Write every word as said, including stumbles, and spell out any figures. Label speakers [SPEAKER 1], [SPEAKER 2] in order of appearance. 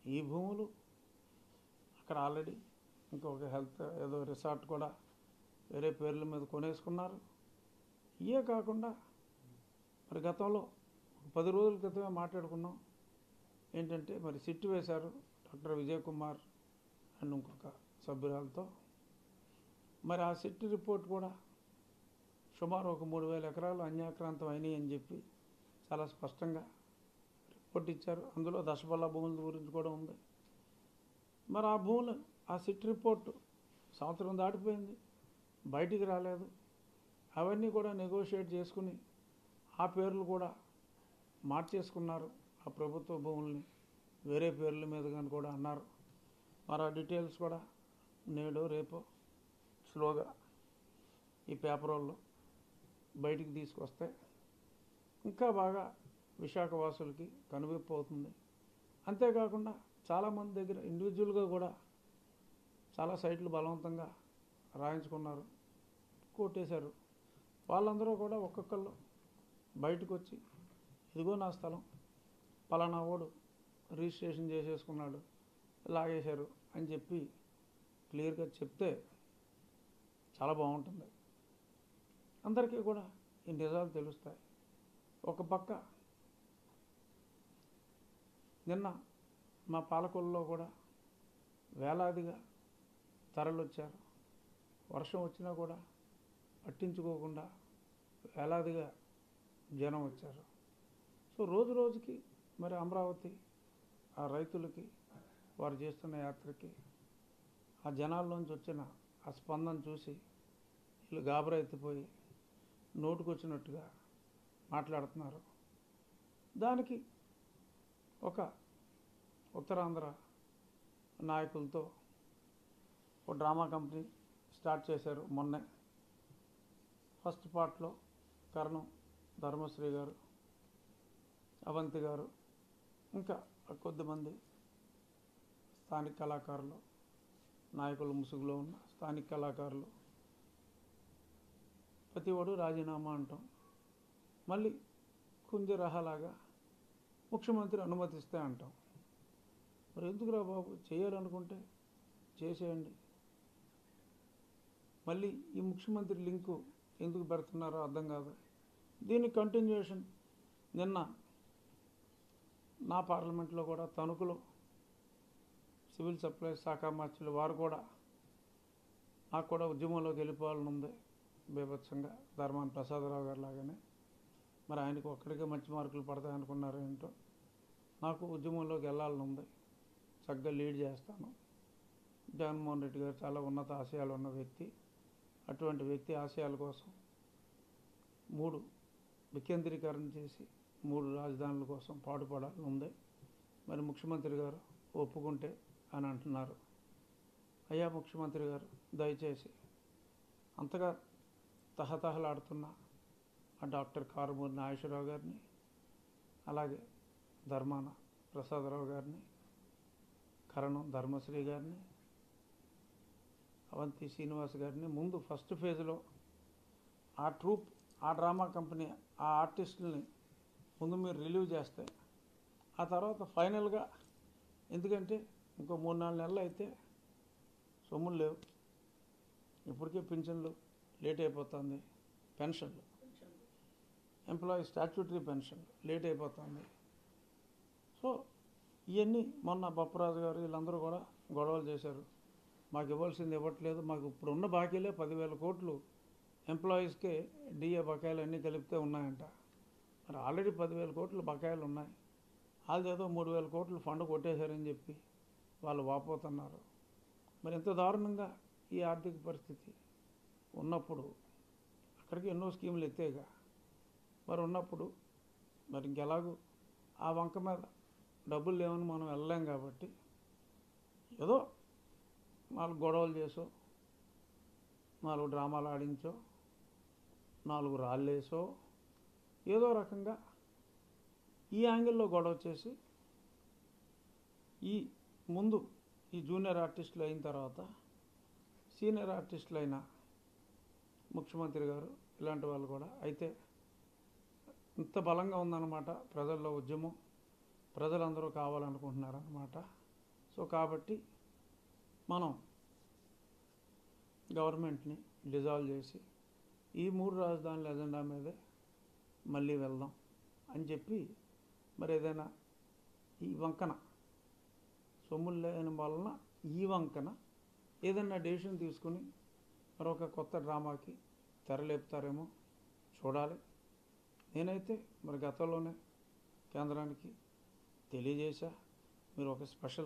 [SPEAKER 1] ఈ భూములు అక్కడ ఆల్రెడీ ఇంకొక హెల్త్ ఏదో రిసార్ట్ కూడా వేరే పేర్ల మీద కొనేసుకున్నారు. ఇవే కాకుండా మరి గతంలో పది రోజుల క్రితమే మాట్లాడుకున్నాం ఏంటంటే మరి సిట్ వేశారు డాక్టర్ విజయ్ కుమార్ అండ్ ఇంకొక సభ్యురాలతో. మరి ఆ సిట్ రిపోర్ట్ కూడా సుమారు ఒక మూడు వేల ఎకరాలు అన్యాక్రాంతం అయినాయి అని చెప్పి చాలా స్పష్టంగా రిపోర్ట్ ఇచ్చారు. అందులో దశబల్ల భూముల గురించి కూడా ఉంది. మరి ఆ భూములు ఆ సిట్ రిపోర్టు సంవత్సరం దాటిపోయింది, బయటికి రాలేదు. అవన్నీ కూడా నెగోషియేట్ చేసుకుని ఆ పేర్లు కూడా మార్చేసుకున్నారు. ఆ ప్రభుత్వ భూముల్ని వేరే పేర్ల మీద కానీ కూడా అన్నారు. మరి ఆ డీటెయిల్స్ కూడా నేడు రేపు స్లోగా ఈ పేపర్ వాళ్ళు బయటికి తీసుకొస్తే ఇంకా బాగా విశాఖ వాసులకి కనువిప్పు అవుతుంది. అంతేకాకుండా చాలామంది దగ్గర ఇండివిజువల్గా కూడా చాలా సైట్లు బలవంతంగా రాయించుకున్నారు, కొట్టేశారు. వాళ్ళందరూ కూడా ఒక్కొక్కళ్ళు బయటకు వచ్చి ఇదిగో నా స్థలం పలానా వాడు రిజిస్ట్రేషన్ చేసేసుకున్నాడు, లాగేశారు అని చెప్పి క్లియర్గా చెప్తే చాలా బాగుంటుంది. అందరికీ కూడా ఈ నిజాలు తెలుస్తాయి. ఒక పక్క నిన్న మా పాలకొల్లో కూడా వేలాదిగా తరలొచ్చారు. వర్షం వచ్చినా కూడా పట్టించుకోకుండా వేలాదిగా జనం వచ్చారు. సో రోజు రోజుకి మరి అమరావతి ఆ రైతులకి వారు చేస్తున్న యాత్రకి ఆ జనాల్లోంచి వచ్చిన ఆ స్పందన చూసి వీళ్ళు గాబరా ఎత్తిపోయి నోటుకొచ్చినట్టుగా మాట్లాడుతున్నారు. దానికి ఒక ఉత్తరాంధ్ర నాయకులతో ఒక డ్రామా కంపెనీ స్టార్ట్ చేశారు మొన్నే. ఫస్ట్ పార్ట్లో కరణం ధర్మశ్రీ గారు, అవంతి గారు, ఇంకా కొద్దిమంది స్థానిక కళాకారులు, నాయకుల ముసుగులో ఉన్న స్థానిక కళాకారులు ప్రతి వాడు రాజీనామా అంటాం. మళ్ళీ కుంజరహలాగా ముఖ్యమంత్రి అనుమతిస్తే అంటాం. మరి ఎందుకురా బాబు, చేయాలనుకుంటే చేసేయండి. మళ్ళీ ఈ ముఖ్యమంత్రి లింకు ఎందుకు పెడుతున్నారో అర్థం కాదు. దీని కంటిన్యూషన్ నిన్న నా పార్లమెంట్లో కూడా తణుకులో సివిల్ సప్లైస్ శాఖ మార్చులు వారు కూడా నాకు కూడా ఉద్యమంలోకి వెళ్ళిపోవాలని ఉంది బీభత్సంగా, ధర్మాన ప్రసాదరావు గారు లాగానే. మరి ఆయనకు ఒక్కడికే మంచి మార్కులు పడతాయి అనుకున్నారు ఏంటో. నాకు ఉద్యమంలోకి వెళ్ళాలని ఉంది, చక్కగా లీడ్ చేస్తాను. జగన్మోహన్ రెడ్డి గారు చాలా ఉన్నత ఆశయాలు ఉన్న వ్యక్తి. అటువంటి వ్యక్తి ఆశయాల కోసం మూడు వికేంద్రీకరణ చేసి మూడు రాజధానుల కోసం పాటుపడాలని ఉంది. మరి ముఖ్యమంత్రి గారు ఒప్పుకుంటే అని అంటున్నారు. అయ్యా ముఖ్యమంత్రి గారు, దయచేసి అంతగా తహతహలాడుతున్న ఆ డాక్టర్ కారుమూరి నాగేశ్వరరావు గారిని, అలాగే ధర్మాన ప్రసాదరావు గారిని, కరణం ధర్మశ్రీ గారిని, అవంతి శ్రీనివాస్ గారిని ముందు ఫస్ట్ ఫేజ్లో ఆ ట్రూప్, ఆ డ్రామా కంపెనీ, ఆ ఆర్టిస్టులని ముందు మీరు రిలీవ్ చేస్తే ఆ తర్వాత ఫైనల్గా, ఎందుకంటే ఇంకో మూడు నాలుగు నెలలు అయితే సొమ్ములు లేవు, ఇప్పటికే పింఛన్లు లేట్ అయిపోతుంది, పెన్షన్లు ఎంప్లాయీ స్టాట్యూటరీ పెన్షన్లు లేట్ అయిపోతుంది. సో ఇవన్నీ మొన్న బొప్పరాజు గారు వీళ్ళందరూ కూడా గొడవలు చేశారు. మాకు ఇవ్వాల్సింది ఇవ్వట్లేదు, మాకు ఇప్పుడు ఉన్న బాకీలే పదివేల కోట్లు ఎంప్లాయీస్కే డిఏ బకాయిలు అన్నీ కలిపితే ఉన్నాయంట. మరి ఆల్రెడీ పదివేల కోట్లు బకాయిలు ఉన్నాయి, వాళ్ళు ఏదో మూడు వేల కోట్లు ఫండ్ కొట్టేశారని చెప్పి వాళ్ళు వాపోతున్నారు. మరి ఎంత దారుణంగా ఈ ఆర్థిక పరిస్థితి ఉన్నప్పుడు అక్కడికి ఎన్నో స్కీములు ఎత్తేగా మరి ఉన్నప్పుడు మరి ఇంకెలాగూ ఆ వంక మీద డబ్బులు లేవని మనం వెళ్ళలేం. కాబట్టి ఏదో నాలుగు గొడవలు చేసో, నాలుగు డ్రామాలు ఆడించో, నాలుగు రాళ్ళేసో ఏదో రకంగా ఈ యాంగిల్లో గొడవ చేసి ఈ ముందు ఈ జూనియర్ ఆర్టిస్టులు అయిన తర్వాత సీనియర్ ఆర్టిస్టులు అయిన ముఖ్యమంత్రి గారు ఇలాంటి వాళ్ళు కూడా అయితే ఇంత బలంగా ఉందన్నమాట ప్రజల్లో ఉద్యమం, ప్రజలందరూ కావాలనుకుంటున్నారన్నమాట. సో కాబట్టి మనం గవర్నమెంట్ని డిజాల్వ్ చేసి ఈ మూడు రాజధానుల ఎజెండా మీదే మళ్ళీ వెళ్దాం అని చెప్పి మరి ఏదైనా ఈ వంకన సొమ్ములు లేని వలన ఈ వంకన ఏదైనా డెసిషన్ తీసుకుని మరొక కొత్త డ్రామాకి తెరలేపుతారేమో చూడాలి. నేనైతే మరి గతంలోనే కేంద్రానికి తెలియజేశా, మీరు ఒక స్పెషల్